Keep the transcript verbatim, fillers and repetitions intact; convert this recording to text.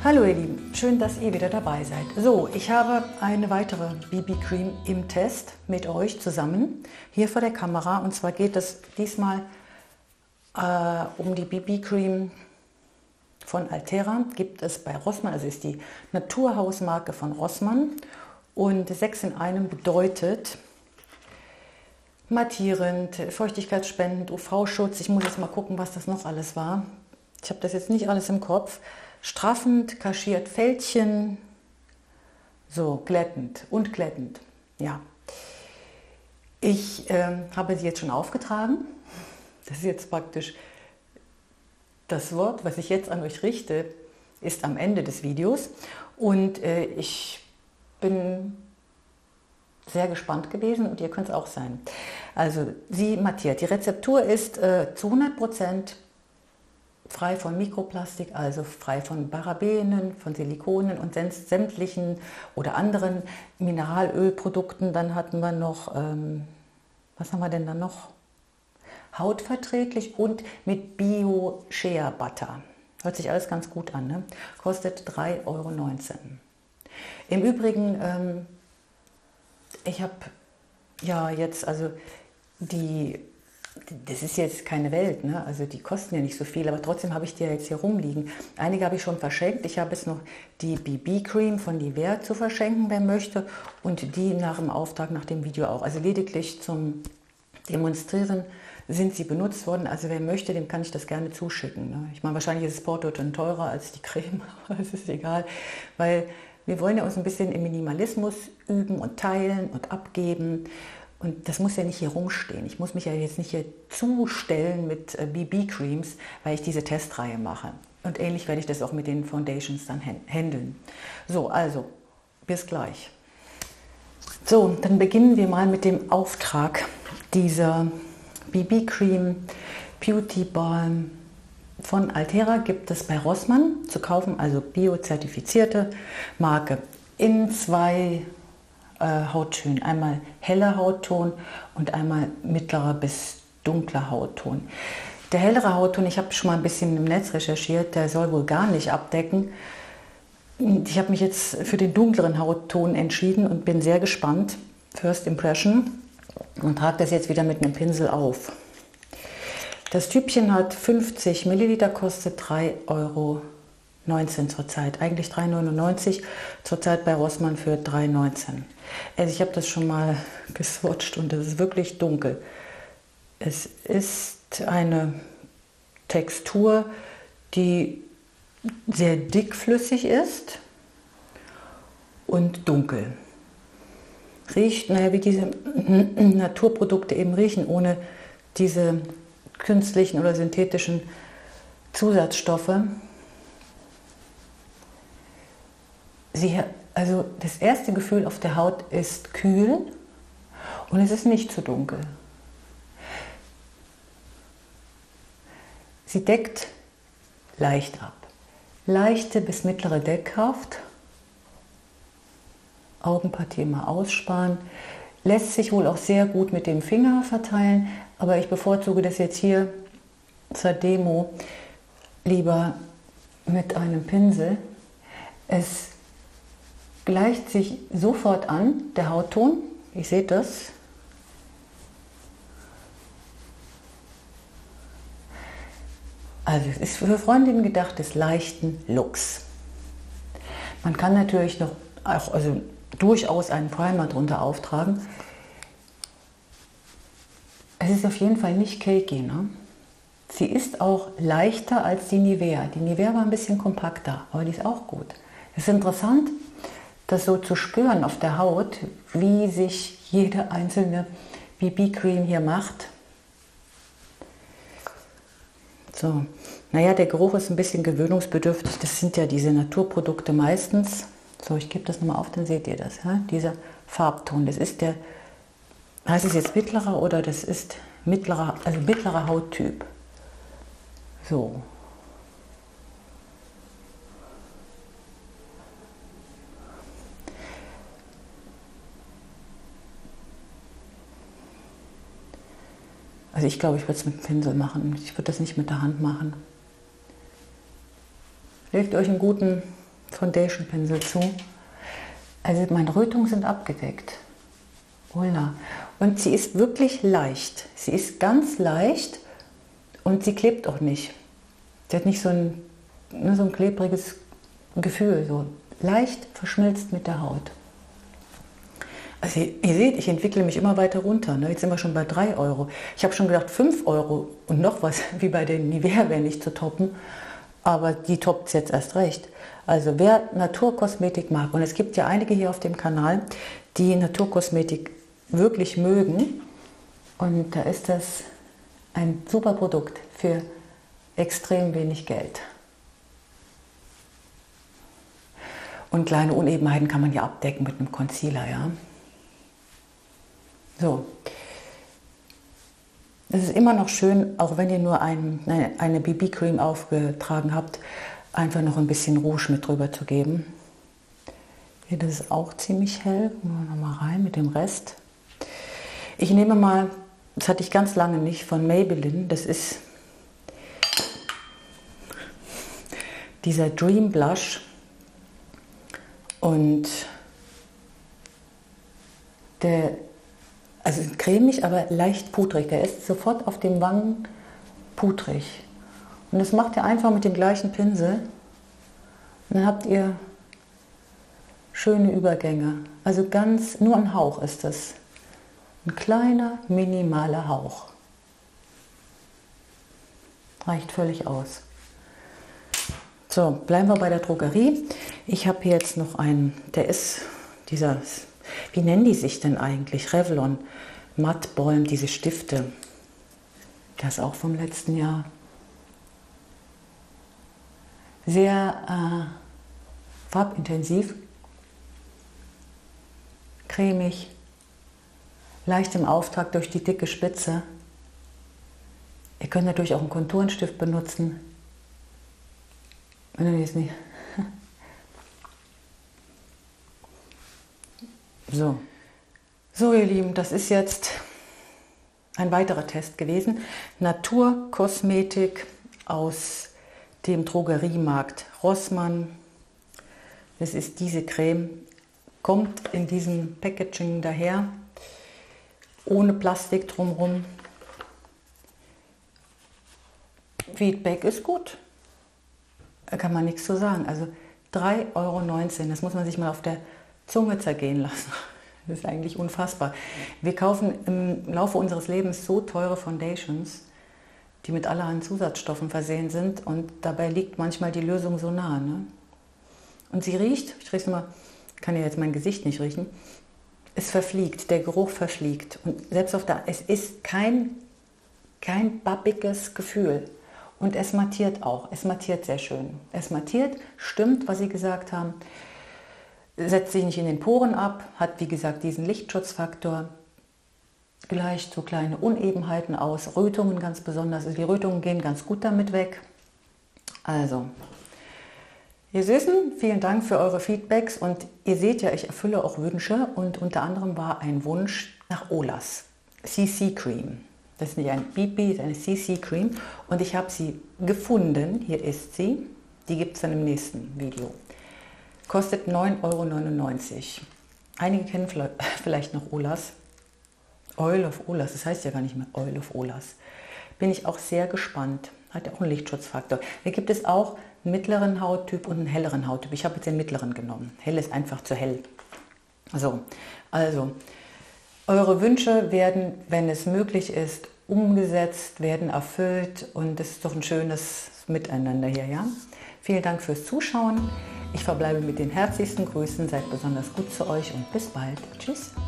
Hallo ihr Lieben, schön, dass ihr wieder dabei seid. So, ich habe eine weitere B B-Cream im Test mit euch zusammen, hier vor der Kamera. Und zwar geht es diesmal äh, um die B B-Cream von Altera. Gibt es bei Rossmann, also ist die Naturhausmarke von Rossmann. Und sechs in einem bedeutet mattierend, feuchtigkeitsspendend, U V-Schutz. Ich muss jetzt mal gucken, was das noch alles war. Ich habe das jetzt nicht alles im Kopf. Straffend, kaschiert Fältchen, so glättend und glättend. Ja, ich äh, habe sie jetzt schon aufgetragen. Das ist jetzt praktisch das Wort, was ich jetzt an euch richte, ist am Ende des Videos. Und äh, ich bin sehr gespannt gewesen und ihr könnt es auch sein. Also sie mattiert. Die Rezeptur ist äh, zu hundert Prozent frei von Mikroplastik, also frei von Parabenen, von Silikonen und sämtlichen oder anderen Mineralölprodukten. Dann hatten wir noch, ähm, was haben wir denn dann noch? Hautverträglich und mit Bio-Shea Butter. Hört sich alles ganz gut an, ne? Kostet drei Euro neunzehn. Im Übrigen, ähm, ich habe ja jetzt, also die, das ist jetzt keine Welt, ne? Also die kosten ja nicht so viel, aber trotzdem habe ich die ja jetzt hier rumliegen. Einige habe ich schon verschenkt. Ich habe jetzt noch die B B-Cream von Nivea zu verschenken, wer möchte, und die nach dem Auftrag, nach dem Video auch. Also lediglich zum Demonstrieren sind sie benutzt worden. Also wer möchte, dem kann ich das gerne zuschicken, ne? Ich meine, wahrscheinlich ist das Porto dann teurer als die Creme, aber es ist egal, weil wir wollen ja uns ein bisschen im Minimalismus üben und teilen und abgeben. Und das muss ja nicht hier rumstehen. Ich muss mich ja jetzt nicht hier zustellen mit B B-Creams, weil ich diese Testreihe mache. Und ähnlich werde ich das auch mit den Foundations dann handeln. So, also, bis gleich. So, dann beginnen wir mal mit dem Auftrag dieser B B-Cream Beauty Balm von Altera. Gibt es bei Rossmann zu kaufen, also biozertifizierte Marke, in zwei äh, Hauttönen. Einmal heller Hautton und einmal mittlerer bis dunkler Hautton. Der hellere Hautton, ich habe schon mal ein bisschen im Netz recherchiert, der soll wohl gar nicht abdecken. Ich habe mich jetzt für den dunkleren Hautton entschieden und bin sehr gespannt. First Impression. Und trage das jetzt wieder mit einem Pinsel auf. Das Tübchen hat fünfzig Milliliter, kostet drei Euro neunzehn zurzeit. Eigentlich drei Euro neunundneunzig, zurzeit bei Rossmann für drei Euro neunzehn. Also ich habe das schon mal geswatcht und es ist wirklich dunkel. Es ist eine Textur, die sehr dickflüssig ist und dunkel. Riecht, naja, wie diese Naturprodukte eben riechen, ohne diese künstlichen oder synthetischen Zusatzstoffe. Sie, also das erste Gefühl auf der Haut ist kühl und es ist nicht zu dunkel. Sie deckt leicht ab. Leichte bis mittlere Deckkraft. Augenpartie mal aussparen. Lässt sich wohl auch sehr gut mit dem Finger verteilen, aber ich bevorzuge das jetzt hier zur Demo lieber mit einem Pinsel. Es gleicht sich sofort an, der Hautton. Ihr seht das. Also es ist für Freundinnen gedacht des leichten Looks. Man kann natürlich noch auch, also durchaus einen Primer drunter auftragen. Es ist auf jeden Fall nicht cakey, ne? Sie ist auch leichter als die Nivea. Die Nivea war ein bisschen kompakter, aber die ist auch gut. Es ist interessant, das so zu spüren auf der Haut, wie sich jede einzelne B B-Cream hier macht. So, naja, der Geruch ist ein bisschen gewöhnungsbedürftig. Das sind ja diese Naturprodukte meistens. So, ich gebe das nochmal auf, dann seht ihr das. Ja? Dieser Farbton, das ist der, heißt es jetzt mittlerer oder das ist mittlerer, also mittlerer Hauttyp. So. Also ich glaube, ich würde es mit dem Pinsel machen. Ich würde das nicht mit der Hand machen. Legt euch einen guten Foundation-Pinsel zu. Also meine Rötungen sind abgedeckt. Ulla. Und sie ist wirklich leicht. Sie ist ganz leicht und sie klebt auch nicht. Sie hat nicht so ein, ne, so ein klebriges Gefühl. So leicht verschmilzt mit der Haut. Also ihr, ihr seht, ich entwickle mich immer weiter runter. Ne? Jetzt sind wir schon bei drei Euro. Ich habe schon gedacht, fünf Euro und noch was, wie bei den Nivea, wäre nicht zu toppen. Aber die toppt es jetzt erst recht. Also wer Naturkosmetik mag, und es gibt ja einige hier auf dem Kanal, die Naturkosmetik wirklich mögen, und da ist das ein super Produkt für extrem wenig Geld. Und kleine Unebenheiten kann man ja abdecken mit einem Concealer, ja. So. Es ist immer noch schön, auch wenn ihr nur ein, eine B B-Cream aufgetragen habt, einfach noch ein bisschen Rouge mit drüber zu geben. Hier, das ist auch ziemlich hell. Machen wir noch mal rein mit dem Rest. Ich nehme mal, das hatte ich ganz lange nicht, von Maybelline. Das ist dieser Dream Blush. Und der, also cremig, aber leicht pudrig. Der ist sofort auf den Wangen pudrig. Und das macht ihr einfach mit dem gleichen Pinsel. Und dann habt ihr schöne Übergänge. Also ganz, nur ein Hauch ist das. Ein kleiner, minimaler Hauch. Reicht völlig aus. So, bleiben wir bei der Drogerie. Ich habe hier jetzt noch einen, der ist dieser, wie nennen die sich denn eigentlich? Revlon Matte Balm, diese Stifte. Der ist auch vom letzten Jahr. Sehr äh, farbintensiv, cremig, leicht im Auftrag durch die dicke Spitze. Ihr könnt natürlich auch einen Konturenstift benutzen. Wenn ihr jetzt nicht. So. So, ihr Lieben, das ist jetzt ein weiterer Test gewesen. Naturkosmetik aus dem Drogeriemarkt Rossmann. Das ist diese Creme. Kommt in diesem Packaging daher. Ohne Plastik drumherum. Feedback ist gut. Da kann man nichts zu sagen. Also drei Euro neunzehn, das muss man sich mal auf der Zunge zergehen lassen. Das ist eigentlich unfassbar. Wir kaufen im Laufe unseres Lebens so teure Foundations, die mit allerhand Zusatzstoffen versehen sind, und dabei liegt manchmal die Lösung so nah. Ne? Und sie riecht, ich rieche mal, kann ja jetzt mein Gesicht nicht riechen, es verfliegt, der Geruch verfliegt. Und selbst auf der, es ist kein, kein babbiges Gefühl. Und es mattiert auch. Es mattiert sehr schön. Es mattiert, stimmt, was Sie gesagt haben. Setzt sich nicht in den Poren ab, hat wie gesagt diesen Lichtschutzfaktor. Gleicht so kleine Unebenheiten aus, Rötungen ganz besonders. Also die Rötungen gehen ganz gut damit weg. Also, ihr Süßen, vielen Dank für eure Feedbacks. Und ihr seht ja, ich erfülle auch Wünsche. Und unter anderem war ein Wunsch nach Olas C C Cream. Das ist nicht ein B B, das ist eine C C Cream. Und ich habe sie gefunden. Hier ist sie. Die gibt es dann im nächsten Video. Kostet neun Euro neunundneunzig. Einige kennen vielleicht noch Olas. Oil of Olas, das heißt ja gar nicht mehr Oil of Olas. Bin ich auch sehr gespannt. Hat ja auch einen Lichtschutzfaktor. Hier gibt es auch einen mittleren Hauttyp und einen helleren Hauttyp. Ich habe jetzt den mittleren genommen. Hell ist einfach zu hell. So, also... Eure Wünsche werden, wenn es möglich ist, umgesetzt, werden erfüllt, und es ist doch ein schönes Miteinander hier, ja? Vielen Dank fürs Zuschauen. Ich verbleibe mit den herzlichsten Grüßen, seid besonders gut zu euch und bis bald. Tschüss.